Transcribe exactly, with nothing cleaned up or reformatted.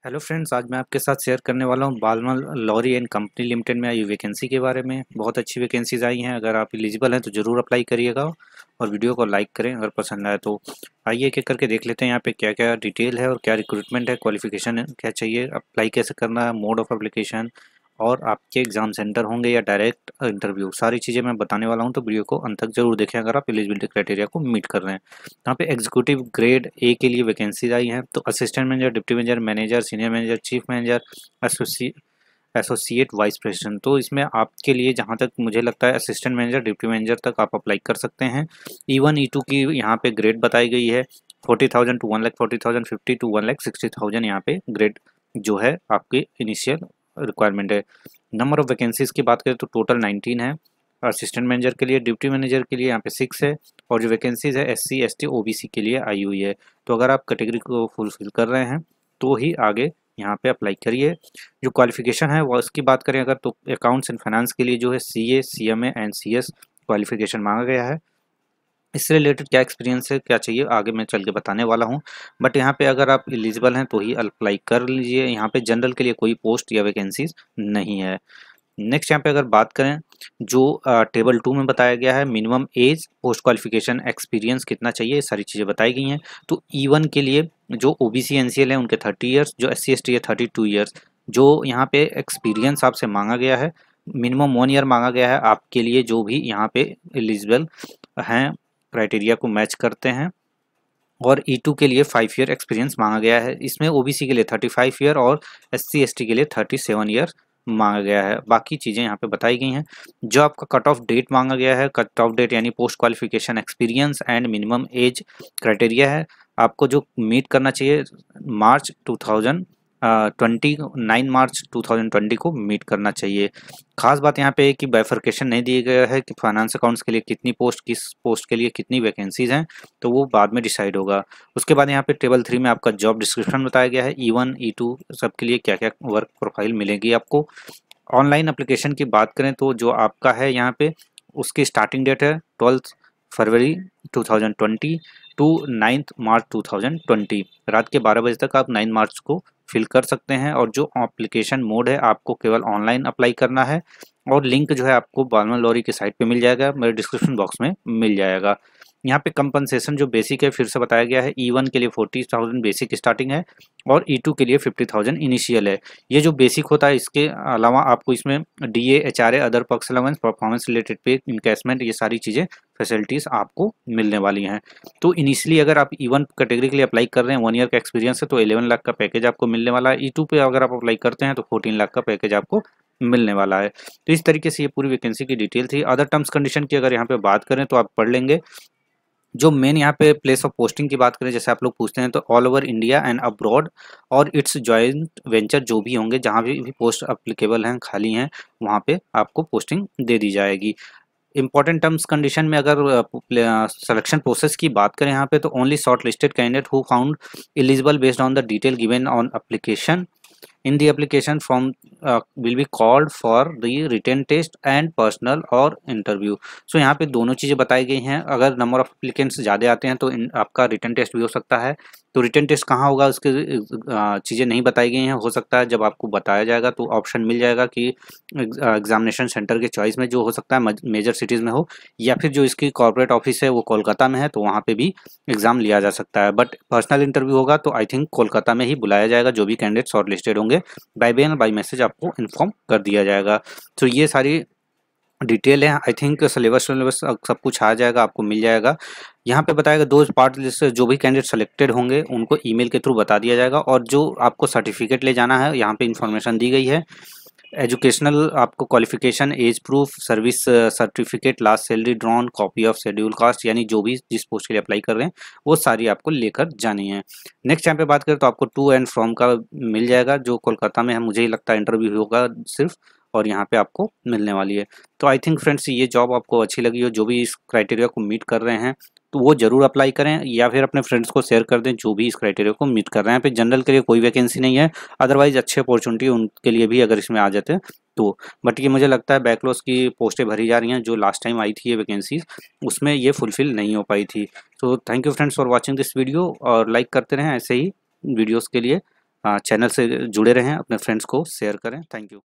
Hello friends, आज मैं आपके साथ शेयर करने वाला हूँ Balmer Lawrie and company limited में आई वैकेंसी के बारे में। बहुत अच्छी वैकेंसीज आई हैं। अगर आप एलिजिबल हैं तो ज़रूर अप्लाई करिएगा और वीडियो को लाइक करें अगर पसंद आए तो। आइए एक एक करके देख लेते हैं यहाँ पे क्या क्या डिटेल है और क्या रिक्रूटमेंट है, क्वालिफिकेशन क्या चाहिए, अप्लाई कैसे करना है, मोड ऑफ एप्लीकेशन और आपके एग्जाम सेंटर होंगे या डायरेक्ट इंटरव्यू, सारी चीज़ें मैं बताने वाला हूँ। तो वीडियो को अंत तक जरूर देखें अगर आप एलिजिबिलिटी क्राइटेरिया को मीट कर रहे हैं। यहाँ पे एग्जीक्यूटिव ग्रेड ए के लिए वैकेंसीज आई हैं। तो assistant manager, deputy manager, manager, senior manager, chief manager, asso associate vice president. तो इसमें आपके लिए जहाँ तक मुझे लगता है असिस्टेंट मैनेजर, डिप्टी मैनेजर तक आप अप्लाई कर सकते हैं। ई वन ई टू की यहाँ पे ग्रेड बताई गई है, forty thousand to one lakh forty thousand fifty to one lakh sixty thousand यहाँ पे ग्रेड जो है आपकी इनिशियल रिक्वायरमेंट है। नंबर ऑफ वैकेंसीज की बात करें तो टोटल नाइनटीन है। असिस्टेंट मैनेजर के लिए, डिप्टी मैनेजर के लिए यहाँ पे सिक्स है और जो वैकेंसीज है S C S T O B C के लिए आई हुई है। तो अगर आप कैटेगरी को फुलफिल कर रहे हैं तो ही आगे यहाँ पे अप्लाई करिए। जो क्वालिफिकेशन है वो उसकी बात करें अगर तो अकाउंट्स एंड फाइनेंस के लिए जो है C A, C M A and C S qualification मांगा गया है। इससे रिलेटेड क्या एक्सपीरियंस है, क्या चाहिए, आगे मैं चल के बताने वाला हूँ। बट यहाँ पे अगर आप एलिजिबल हैं तो ही अप्लाई कर लीजिए। यहाँ पे जनरल के लिए कोई पोस्ट या वैकेंसीज नहीं है। नेक्स्ट यहाँ पे अगर बात करें जो टेबल टू में बताया गया है, minimum age, post qualification, experience कितना चाहिए, ये सारी चीज़ें बताई गई हैं। तो ई वन के लिए जो O B C N C L है उनके थर्टी ईयर्स, जो एस सी एस टी है थर्टी टू ईयर्स। जो यहाँ पे एक्सपीरियंस आपसे मांगा गया है, मिनिमम वन ईयर मांगा गया है आपके लिए जो भी यहाँ पे एलिजिबल हैं, क्राइटेरिया को मैच करते हैं। और ई टू के लिए फाइव ईयर एक्सपीरियंस मांगा गया है। इसमें ओ बी सी के लिए थर्टी फाइव ईयर और एस सी एस टी के लिए थर्टी सेवन ईयर मांगा गया है। बाकी चीज़ें यहाँ पे बताई गई हैं। जो आपका कट ऑफ डेट मांगा गया है, कट ऑफ डेट यानी post qualification experience and minimum age criteria है, आपको जो मीट करना चाहिए March two thousand twenty nine March two thousand twenty को मीट करना चाहिए। खास बात यहाँ पे है कि बाइफर्केशन नहीं दिया गया है कि फाइनेंस अकाउंट्स के लिए कितनी पोस्ट, किस पोस्ट के लिए कितनी वैकेंसीज हैं, तो वो बाद में डिसाइड होगा। उसके बाद यहाँ पे टेबल थ्री में आपका जॉब डिस्क्रिप्शन बताया गया है, ई वन ई टू सबके लिए क्या क्या वर्क प्रोफाइल मिलेगी आपको। ऑनलाइन एप्लीकेशन की बात करें तो जो आपका है यहाँ पे उसकी स्टार्टिंग डेट है twelfth February two thousand twenty to ninth March two thousand twenty. रात के बारह बजे तक आप नाइन मार्च को फिल कर सकते हैं। और जो एप्लीकेशन मोड है आपको केवल ऑनलाइन अप्लाई करना है और लिंक जो है आपको बालमल लॉरी की साइट पे मिल जाएगा, मेरे डिस्क्रिप्शन बॉक्स में मिल जाएगा। यहाँ पे कंपनसेशन जो बेसिक है फिर से बताया गया है, ई वन के लिए फोर्टी थाउजेंड बेसिक स्टार्टिंग है और ई टू के लिए फिफ्टी थाउजेंड इनिशियल है। ये जो बेसिक होता है इसके अलावा आपको इसमें D A, H R A, other perks allowance, performance related pay, encashment, ये सारी चीज़ें फैसिलिटीज़ आपको मिलने वाली हैं। तो इनिशियली अगर आप ई वन कैटेगरी के लिए अप्लाई कर रहे हैं, वन ईयर का एक्सपीरियंस है, तो इलेवन लाख का पैकेज आपको मिलने वाला है। ई टू पे अगर आप अप्लाई करते हैं तो फोर्टीन लाख का पैकेज आपको मिलने वाला है। तो इस तरीके से ये पूरी वैकेंसी की डिटेल थी। अदर टर्म्स कंडीशन की अगर यहाँ पे बात करें तो आप पढ़ लेंगे। जो मेन यहाँ पे प्लेस ऑफ पोस्टिंग की बात करें, जैसे आप लोग पूछते हैं, तो all over India and abroad और इट्स जॉइंट वेंचर जो भी होंगे, जहाँ भी, भी पोस्ट अप्लीकेबल हैं, खाली हैं, वहाँ पे आपको पोस्टिंग दे दी जाएगी। इंपॉर्टेंट टर्म्स कंडीशन में अगर सिलेक्शन प्रोसेस की बात करें यहाँ पे, तो only short listed candidate who found eligible based on the detail given on application in the application from uh, will be called for the written test and personal और interview। so यहाँ पे दोनों चीज़ें बताई गई हैं। अगर नंबर ऑफ एप्लीकेंट्स ज़्यादा आते हैं तो इन, आपका रिटर्न टेस्ट भी हो सकता है। तो रिटर्न टेस्ट कहाँ होगा उसके चीज़ें नहीं बताई गई हैं। हो सकता है जब आपको बताया जाएगा तो ऑप्शन मिल जाएगा कि एग्जामिनेशन सेंटर के चॉइस में जो हो सकता है मेजर सिटीज़ में हो, या फिर जो इसकी कॉर्पोरेट ऑफिस है वो कोलकाता में है तो वहाँ पे भी एग्ज़ाम लिया जा सकता है। बट पर्सनल इंटरव्यू होगा तो आई थिंक कोलकाता में ही बुलाया जाएगा। जो भी कैंडिडेट शॉर्ट लिस्टेड होंगे बाय मेल बाय मैसेज आपको इन्फॉर्म कर दिया जाएगा। तो ये सारी डिटेल है। आई थिंक सिलेबस सिलेबस सब कुछ आ जाएगा, आपको मिल जाएगा। यहाँ पे बताएगा दो पार्ट लिस्ट, जो भी कैंडिडेट सेलेक्टेड होंगे उनको ईमेल के थ्रू बता दिया जाएगा। और जो आपको सर्टिफिकेट ले जाना है यहाँ पे इन्फॉर्मेशन दी गई है। एजुकेशनल आपको qualification, age proof, service certificate, last salary drawn, copy of schedule caste, यानी जो भी जिस पोस्ट के लिए अप्लाई कर रहे हैं वो सारी आपको लेकर जानी है। नेक्स्ट यहाँ पे बात करें तो आपको टू एंड फ्रॉम का मिल जाएगा। जो कोलकाता में है मुझे ही लगता है इंटरव्यू होगा सिर्फ, और यहाँ पे आपको मिलने वाली है। तो आई थिंक फ्रेंड्स ये जॉब आपको अच्छी लगी हो, जो भी इस क्राइटेरिया को मीट कर रहे हैं तो वो जरूर अप्लाई करें, या फिर अपने फ्रेंड्स को शेयर कर दें जो भी इस क्राइटेरिया को मीट कर रहे हैं। पे जनरल के लिए कोई वैकेंसी नहीं है, अदरवाइज अच्छी अपॉर्चुनिटी उनके लिए भी अगर इसमें आ जाते हैं तो। बट ये मुझे लगता है बैकलॉग्स की पोस्टें भरी जा रही हैं, जो लास्ट टाइम आई थी ये वैकेंसीज उसमें ये फुलफिल नहीं हो पाई थी। तो thank you friends for watching this video, और लाइक करते रहें ऐसे ही वीडियोज़ के लिए। चैनल से जुड़े रहें, अपने फ्रेंड्स को शेयर करें। Thank you.